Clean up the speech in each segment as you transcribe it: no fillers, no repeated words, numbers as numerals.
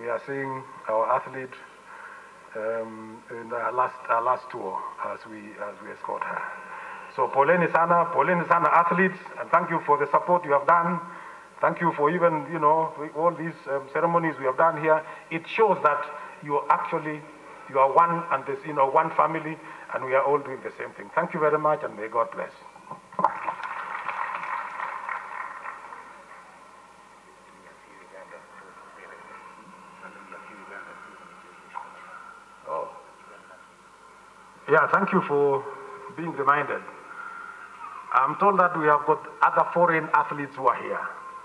we are seeing our athlete in our last tour as we escort her. So poleni sana athletes, and thank you for the support you have done. Thank you for even, all these ceremonies we have done here. It shows that you are one, and this, one family, and we are all doing the same thing. Thank you very much, and may God bless. Oh. Yeah, thank you for being reminded. I'm told that we have got other foreign athletes who are here.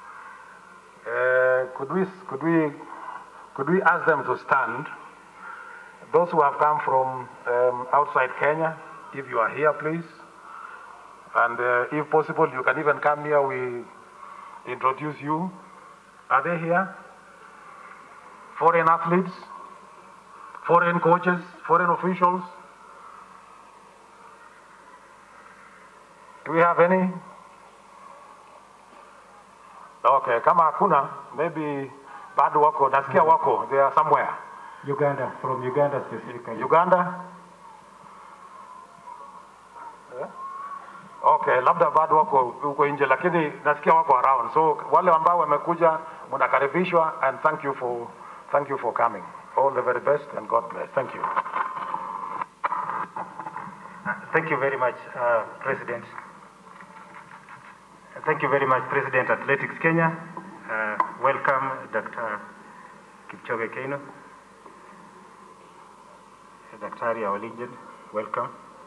Could we ask them to stand? Those who have come from outside Kenya, if you are here, please. And if possible, you can even come here. We introduce you. Are they here? Foreign athletes, foreign coaches, foreign officials. Do we have any? Okay, kama hakuna, maybe bado wako, nasikia wako, they are somewhere. Uganda, from Uganda specifically. Uganda? Yeah? Okay, labda bado wako uko nje, lakini nasikia wako around. So wale ambao wamekuja mnakaribishwa, and thank you for coming. All the very best, and God bless. Thank you. Thank you very much, President. Thank you very much, President Athletics Kenya. Welcome, Dr. Kipchoge Keino. Daktari, our legend, welcome.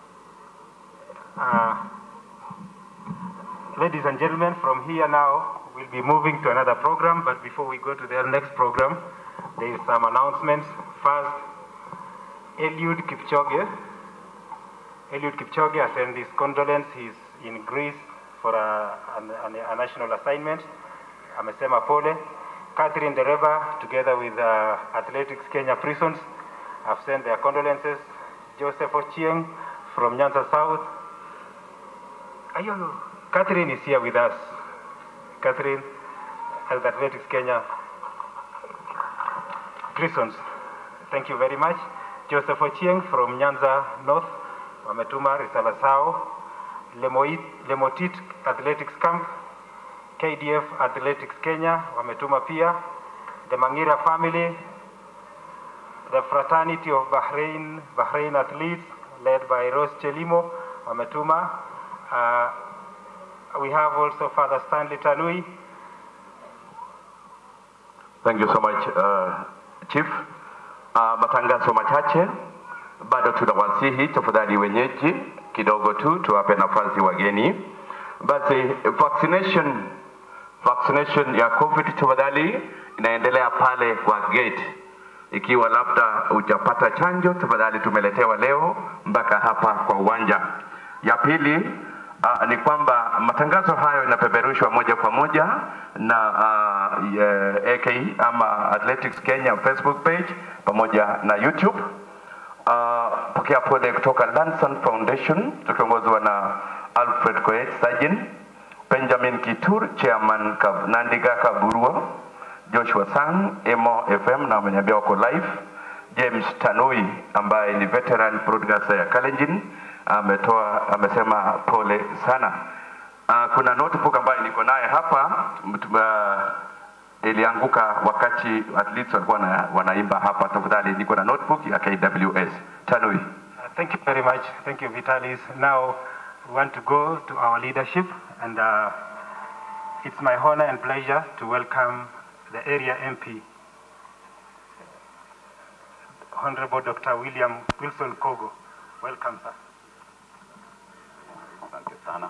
Ladies and gentlemen, from here now, we'll be moving to another program, but before we go to the next program, there is some announcements. First, Eliud Kipchoge. Eliud Kipchoge has sent his condolence. He's in Greece for a national assignment. Amesema pole. Catherine Dereba, together with Athletics Kenya Prisons, have sent their condolences. Joseph Ochieng from Nyanza South. Catherine is here with us. Catherine, as Athletics Kenya Prisons. Thank you very much. Joseph Ochieng from Nyanza North, wametuma risala sao. Lemotit Athletics Camp, KDF Athletics Kenya, wametuma pia. The Mangira family, the fraternity of Bahrain athletes, led by Rose Chelimo, wametuma. We have also Father Stanley Tanui. Thank you so much, Chief. Matangazo machache, bado tunawasihi tafadhali wenyeji kidogo tu tuwape nafasi wageni. Basi vaccination ya COVID tafadhali inaendelea pale kwa gate. Ikiwa labda hujapata chanjo, tafadhali tumeletewa leo mpaka hapa kwa uwanja. Ya pili ni kwamba matangazo hayo yanapeperushwa moja kwa moja na AK ama Athletics Kenya Facebook page pamoja na YouTube. Pokea pole kutoka Lanson Foundation tukiongozwa na Alfred Koech Sajin, Benjamin Kitur Chairman Nandiga Kaburua, Joshua Sang Emo FM na wamenyambia wako live, James Tanui ambaye ni veteran broadcaster ya Kalenjin amesema pole sana. Kuna notebook ambayo niko naye hapa ilianguka wakati athletes walikuwa wanaimba hapa. Tafadhali niko na notebook ya KWS. Tanui. Thank you very much. Thank you, Vitalis. Now we want to go to our leadership, and it's my honor and pleasure to welcome the area MP, Honorable Dr. Wilson Kogo. Welcome, sir. Thank you, sana.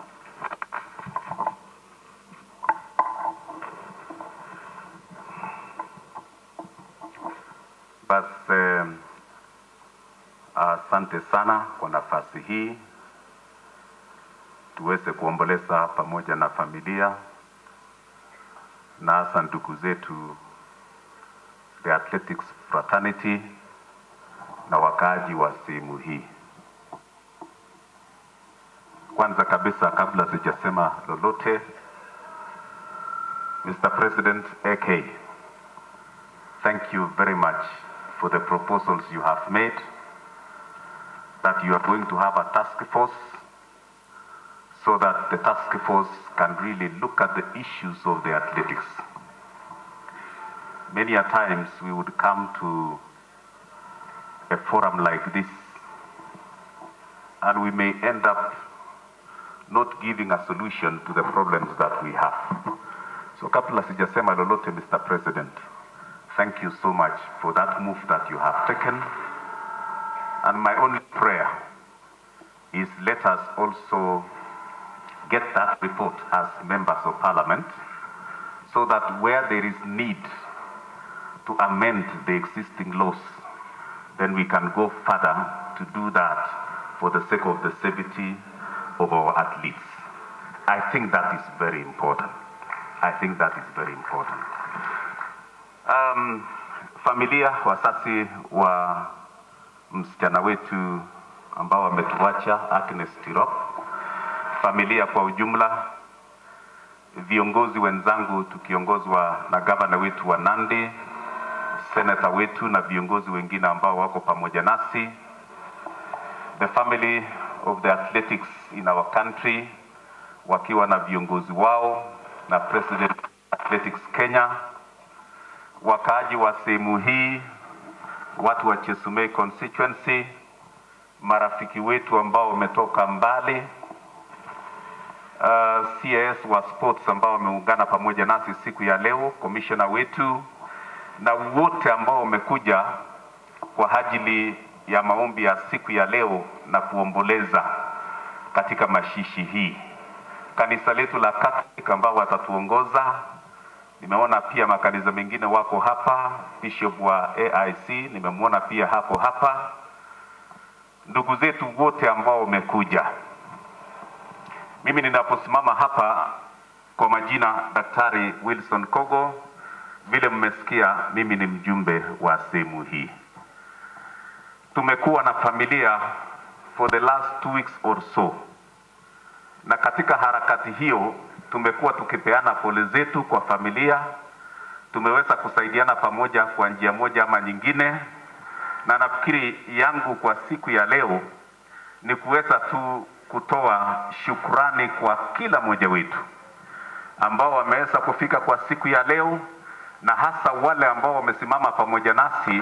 Basi asante sana kwa nafasi hii tuweze kuomboleza pamoja na familia na hasa ndugu zetu the Athletics Fraternity na wakaaji wa sehemu hii. Kwanza kabisa, kabla sijasema lolote, Mr. President AK, thank you very much for the proposals you have made, that you are going to have a task force so that the task force can really look at the issues of the athletics. Many a times we would come to a forum like this and we may end up not giving a solution to the problems that we have. So kabla sijasema lolote, Mr. President, thank you so much for that move that you have taken. And my only prayer is let us also get that report as members of parliament so that where there is need to amend the existing laws, then we can go further to do that for the sake of the safety of our athletes. I think that is very important. I think that is very important. Familia, wasasi wa msichana wetu ambao wametuacha Agnes Tirop, familia kwa ujumla, viongozi wenzangu tukiongozwa na gavana wetu wa Nandi, senator wetu na viongozi wengine ambao wako pamoja nasi, the family of the athletics in our country wakiwa na viongozi wao na President Athletics Kenya, wakaaji wa sehemu hii, watu wa Chesumei constituency, marafiki wetu ambao wametoka mbali, CAS wa sports ambao wameungana pamoja nasi siku ya leo, commissioner wetu na wote ambao wamekuja kwa ajili ya maombi ya siku ya leo na kuomboleza katika mashishi hii. Kanisa letu la Catholic ambao watatuongoza, nimeona pia makanisa mengine wako hapa, Bishop wa AIC nimemwona pia hapo hapa, ndugu zetu wote ambao wamekuja. Mimi ninaposimama hapa kwa majina Daktari Wilson Kogo, vile mmesikia mimi ni mjumbe wa sehemu hii. Tumekuwa na familia for the last 2 weeks or so, na katika harakati hiyo tumekuwa tukipeana pole zetu kwa familia, tumeweza kusaidiana pamoja kwa njia moja ama nyingine, na nafikiri yangu kwa siku ya leo ni kuweza tu kutoa shukrani kwa kila mmoja wetu ambao wameweza kufika kwa siku ya leo, na hasa wale ambao wamesimama pamoja nasi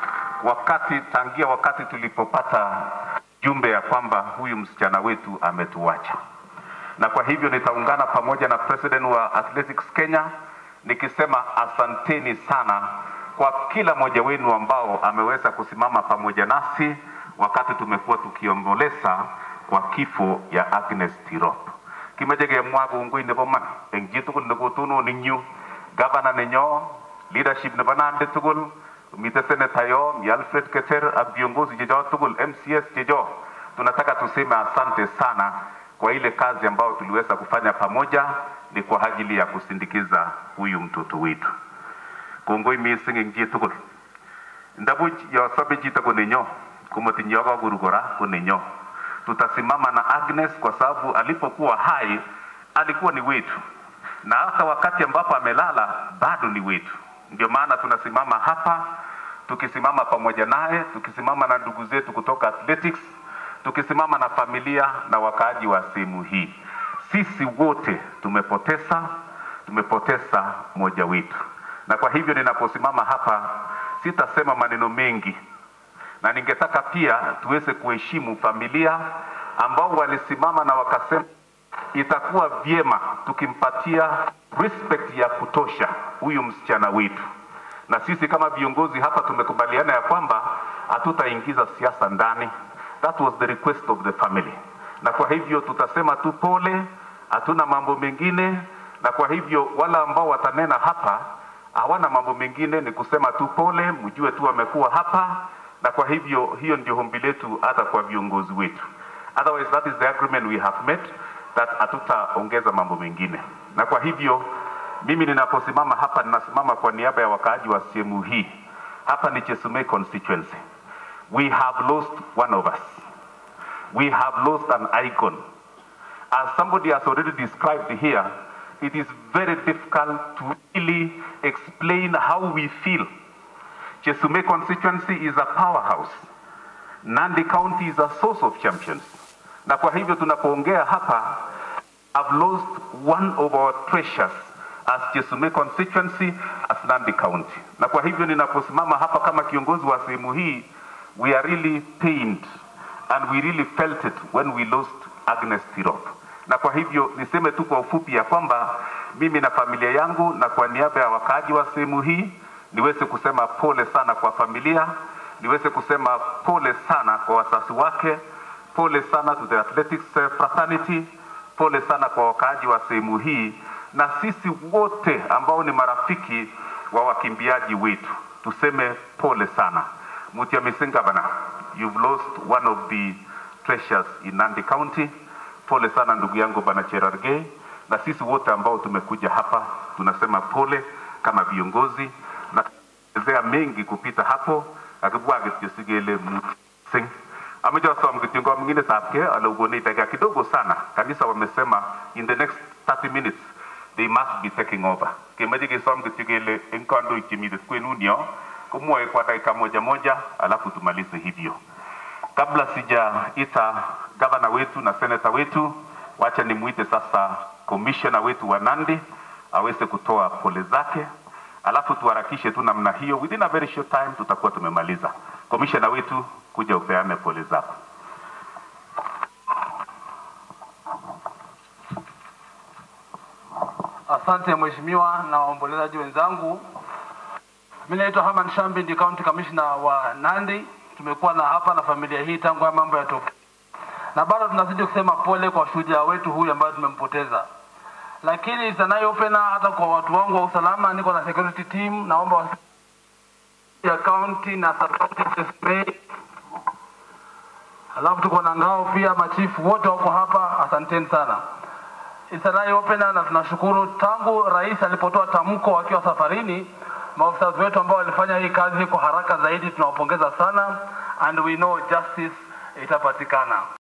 tangia wakati tulipopata jumbe ya kwamba huyu msichana wetu ametuacha. Na kwa hivyo nitaungana pamoja na President wa Athletics Kenya nikisema asanteni sana kwa kila mmoja wenu ambao ameweza kusimama pamoja nasi wakati tumekuwa tukiomboleza kwa kifo ya Agnes Tirop. Kimejege mwago ngoi neboman engjitu kun negotuno ninyu gavana nenyo leadership nebanande tugul mite senator yo mi Alfred Keter abiongozi jejo tugul MCS jejo. Tunataka tuseme asante sana kwa ile kazi ambayo tuliweza kufanya pamoja, ni kwa ajili ya kusindikiza huyu mtoto wetu. Kongoi missing engjitu tugul ndabu yo sabe jita ko nenyo kumotinyoga gurugora ko nenyo. Tutasimama na Agnes kwa sababu alipokuwa hai alikuwa ni wetu, na hata wakati ambapo amelala bado ni wetu. Ndio maana tunasimama hapa tukisimama pamoja naye, tukisimama na ndugu zetu kutoka athletics, tukisimama na familia na wakaaji wa sehemu hii. Sisi wote tumepoteza mmoja wetu, na kwa hivyo ninaposimama hapa sitasema maneno mengi, na ningetaka pia tuweze kuheshimu familia ambao walisimama na wakasema itakuwa vyema tukimpatia respect ya kutosha huyu msichana wetu. Na sisi kama viongozi hapa tumekubaliana ya kwamba hatutaingiza siasa ndani. That was the request of the family. Na kwa hivyo tutasema tu pole, hatuna mambo mengine, na kwa hivyo wala ambao watanena hapa hawana mambo mengine, ni kusema tu pole, mjue tu wamekuwa hapa. Na kwa hivyo hiyo ndio ombi letu hata kwa viongozi wetu. Otherwise that is the agreement we have made, that hatutaongeza mambo mengine. Na kwa hivyo mimi ninaposimama hapa ninasimama kwa niaba ya wakaaji wa sehemu hii. Hapa ni Chesumei constituency. We have lost one of us. We have lost an icon. As somebody has already described here, it is very difficult to really explain how we feel Chesumei constituency is a powerhouse. Nandi County is a source of champions. Na kwa hivyo tunapoongea hapa, I've lost one of our treasures as Chesumei constituency, as Nandi County. Na kwa hivyo ninaposimama hapa kama kiongozi wa sehemu hii, we are really pained and we really felt it when we lost Agnes Tirop. Na kwa hivyo niseme tu kwa ufupi ya kwamba mimi na familia yangu na kwa niaba ya wakaaji wa sehemu hii niweze kusema pole sana kwa familia, niweze kusema pole sana kwa wazazi wake, pole sana to the athletics fraternity, pole sana kwa wakaaji wa sehemu hii na sisi wote ambao ni marafiki wa wakimbiaji wetu. Tuseme pole sana. Mutiamisi Gavana, you've lost one of the treasures in Nandi County. Pole sana ndugu yangu Bwana Cherargei, na sisi wote ambao tumekuja hapa tunasema pole kama viongozi na zea mengi kupita hapo akibwage tusigele Mutsing. Ameja somo kitingo mwingine sapke alugoni itaga kidogo sana. Kanisa wamesema in the next 30 minutes they must be taking over. Kimaji kisomo kitigele enkondo ikimide kwenunio kumwe kwa dakika moja alafu tumalize hivyo. Kabla sijaita gavana wetu na seneta wetu, wacha nimuite sasa commissioner wetu wa Nandi aweze kutoa pole zake, alafu tuharakishe tu namna hiyo, within a very short time tutakuwa tumemaliza. Commissioner wetu, kuja upeane pole zako. Asante mheshimiwa na waombolezaji wenzangu. Mimi naitwa Herman Shambi, ndi county commissioner wa Nandi. Tumekuwa na hapa na familia hii tangu mambo yatoke. Na bado tunazidi kusema pole kwa shujaa wetu huyu ambaye tumempoteza. Lakini sanayo opena hata kwa watu wangu wa usalama, niko na security team, naomba ya county na sub-county. Alafu tuko na ngao pia, machifu wote wako hapa, asanteni sana. Isanayo opena na tunashukuru tangu rais alipotoa tamko akiwa safarini, maafisa wetu ambao walifanya hii kazi kwa haraka zaidi tunawapongeza sana, and we know justice itapatikana.